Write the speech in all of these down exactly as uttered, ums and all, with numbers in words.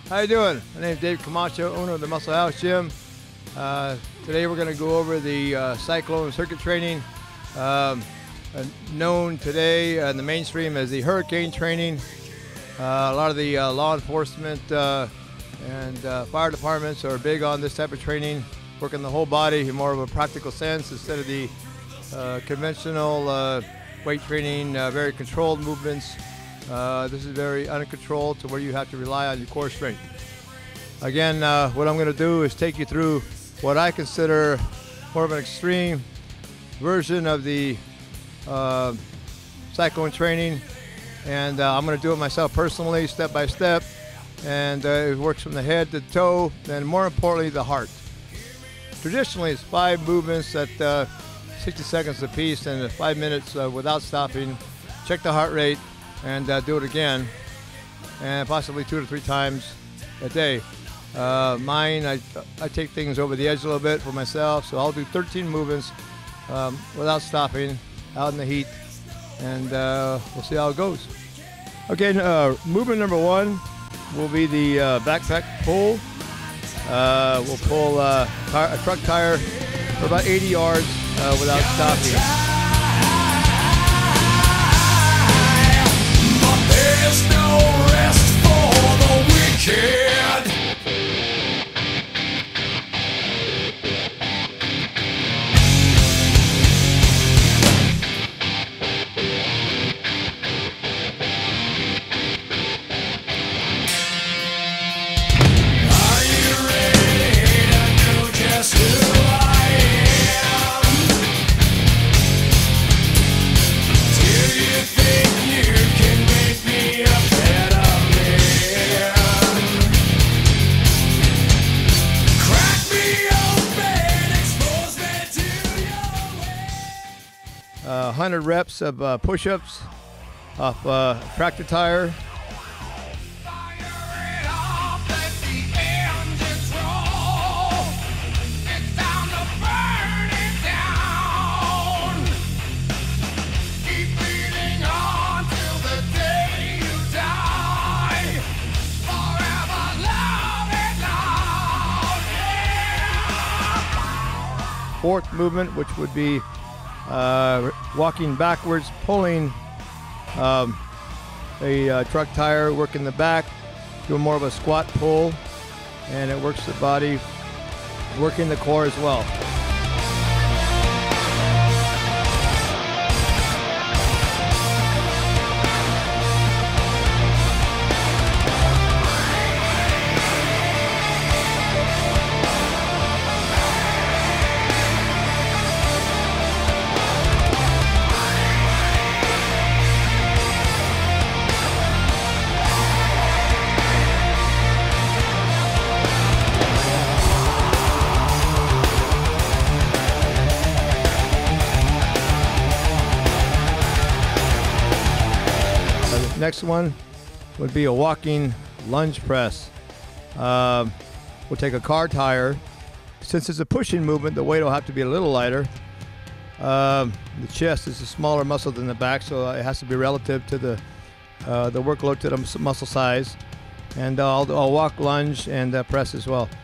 How you doing? My name is Dave Camacho, owner of the Muscle House Gym. Uh, today we're going to go over the uh, Cyclone circuit training, um, uh, known today in the mainstream as the hurricane training. Uh, a lot of the uh, law enforcement uh, and uh, fire departments are big on this type of training, working the whole body in more of a practical sense instead of the uh, conventional uh, weight training, uh, very controlled movements. Uh, this is very uncontrolled to where you have to rely on your core strength. Again, uh, what I'm going to do is take you through what I consider more of an extreme version of the uh, Cyclone training, and uh, I'm going to do it myself personally, step by step, and uh, it works from the head to toe, and more importantly, the heart. Traditionally, it's five movements at uh, sixty seconds a piece and five minutes uh, without stopping. Check the heart rate and uh, do it again, and possibly two to three times a day. Uh, mine, I, I take things over the edge a little bit for myself, so I'll do thirteen movements um, without stopping, out in the heat, and uh, we'll see how it goes. Okay, uh, movement number one will be the uh, backpack pull. Uh, we'll pull uh, a truck tire for about eighty yards uh, without stopping. There's no rest for the wicked. Are you ready to know just who I am? Do you think you can make me a better man? Crack me open, expose me to your way. Uh, one hundred reps of uh, push-ups off uh, tractor tire. Fire it off, let the engines roll. It's time to burn it down. Keep beating on till the day you die. Forever love it loud, yeah. Fourth movement, which would be uh, walking backwards, pulling um, a uh, truck tire, working the back, doing more of a squat pull, and it works the body, working the core as well. Next one would be a walking lunge press. Um, we'll take a car tire. Since it's a pushing movement, the weight will have to be a little lighter. Um, the chest is a smaller muscle than the back, so it has to be relative to the uh, the workload to the muscle size. And I'll, I'll walk, lunge, and uh, press as well.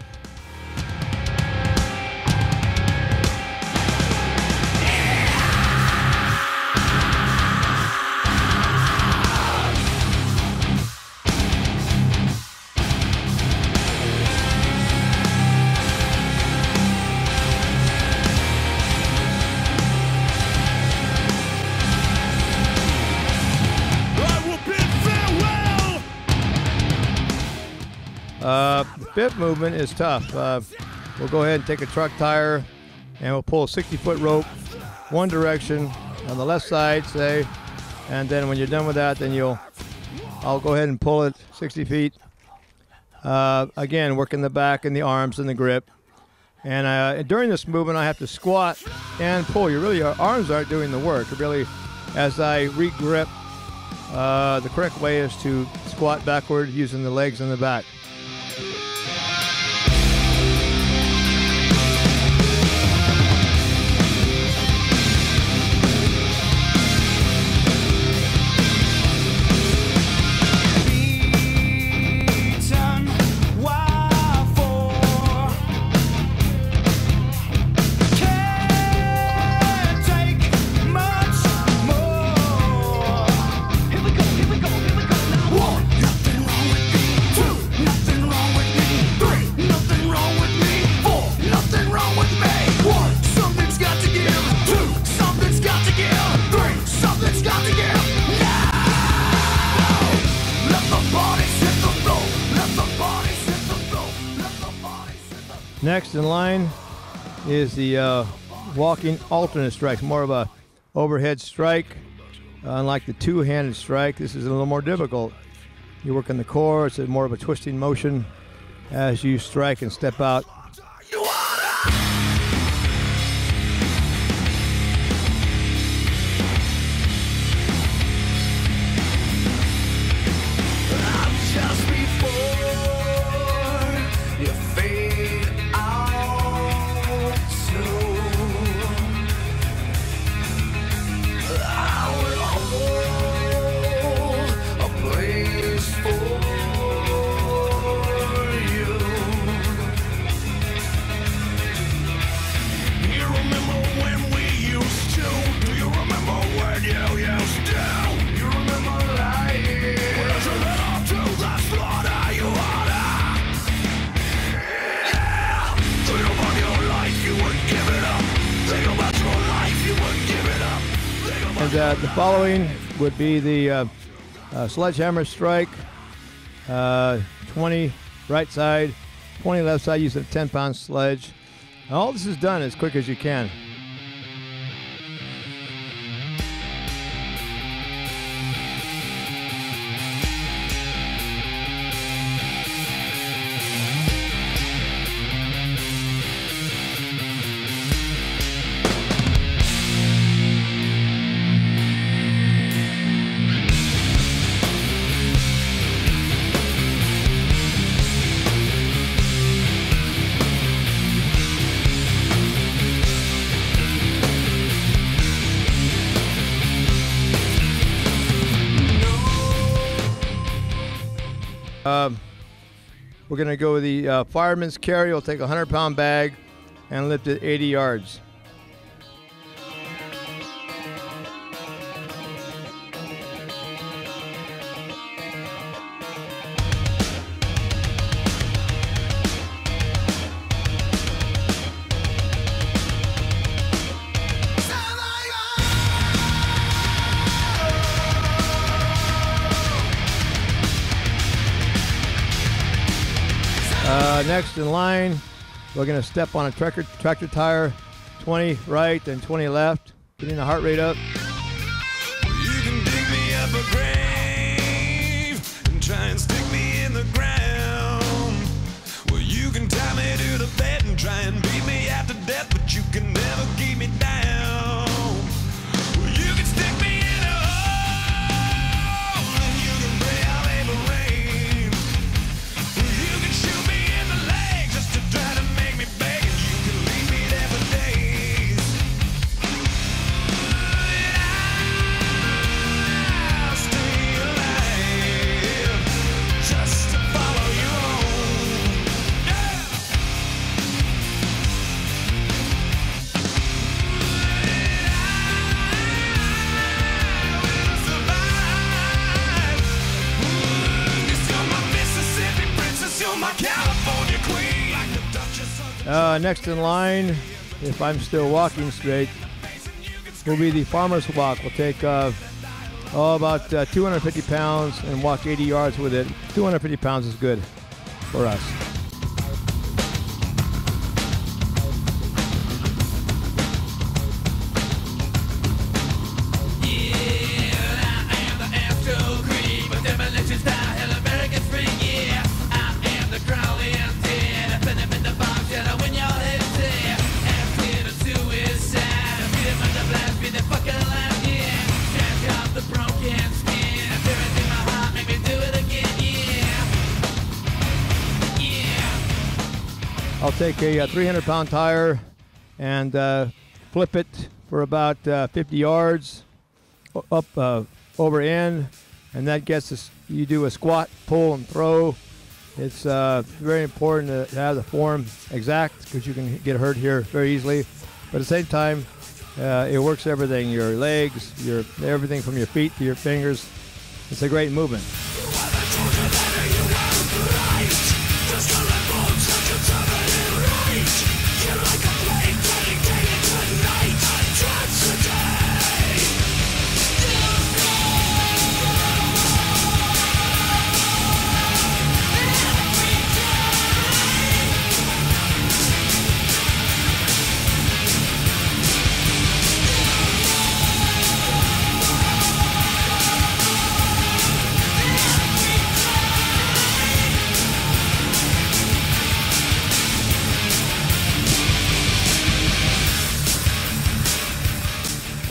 Uh, the fifth movement is tough. Uh, we'll go ahead and take a truck tire and we'll pull a sixty foot rope one direction on the left side, say, and then when you're done with that, then you'll, I'll go ahead and pull it sixty feet. Uh, again, working the back and the arms and the grip. And uh, during this movement, I have to squat and pull. You really, your arms aren't doing the work. Really, as I re-grip, uh, the correct way is to squat backward using the legs and the back. Beaten Next in line is the uh, walking alternate strike, more of a overhead strike. Uh, unlike the two-handed strike, this is a little more difficult. You work on the core, it's a more of a twisting motion as you strike and step out. And uh, the following would be the uh, uh, sledgehammer strike, uh, twenty right side, twenty left side using a ten pound sledge. And all this is done as quick as you can. Uh, we're going to go with the uh, fireman's carry. We'll take a hundred pound bag and lift it eighty yards. Uh, next in line, we're going to step on a tractor, tractor tire, twenty right and twenty left, getting the heart rate up. You can dig me up a grave and try and stick me in the ground. Well, you can tie me to the bed and try and beat me after death, but you can never keep me down. Well, you can stick me in a hole and you can pray I'll ever rain. You can shoot me in the leg just to try to make me beg, and you can leave me there for days. I'll stay alive just to follow you home. Yeah. I will survive. Mm, 'cause you're my Mississippi princess, you're my California queen. Like the Duchess of Uh, next in line, if I'm still walking straight, will be the farmer's walk. We'll take uh, oh, about uh, two hundred fifty pounds and walk eighty yards with it. two hundred fifty pounds is good for us. I'll take a, uh three hundred pound tire and uh, flip it for about uh, fifty yards o- up uh, over end, and that gets us. You do a squat, pull, and throw. It's uh, very important to have the form exact because you can get hurt here very easily. But at the same time, uh, it works everything: your legs, your everything from your feet to your fingers. It's a great movement.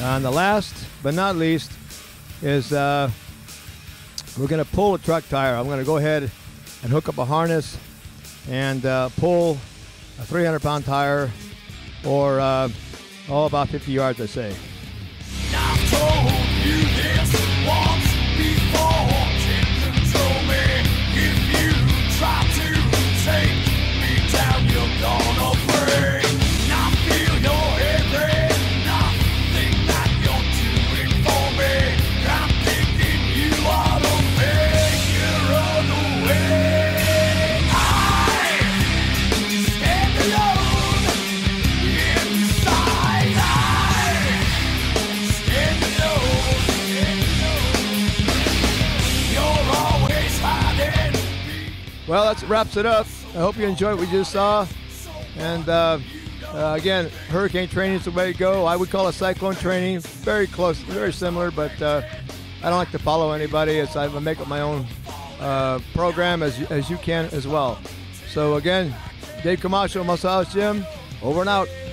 And the last but not least is uh, we're going to pull a truck tire. I'm going to go ahead and hook up a harness and uh, pull a three hundred pound tire, or uh, oh, about fifty yards, I say. I've told you this once before. Can't control me. If you try to take me down, you're gonna break. I feel your every nothing that you're doing for me. I'm picking you out of make you run away. I stand alone inside. I stand alone, stand alone. You're always hiding. Well, that wraps it up. I hope you enjoyed what we just saw. And uh, uh, again, hurricane training is the way to go. I would call it cyclone training. Very close, very similar, but uh, I don't like to follow anybody. It's, I make up my own uh, program as, as you can as well. So again, Dave Camacho, Muscle House Gym, over and out.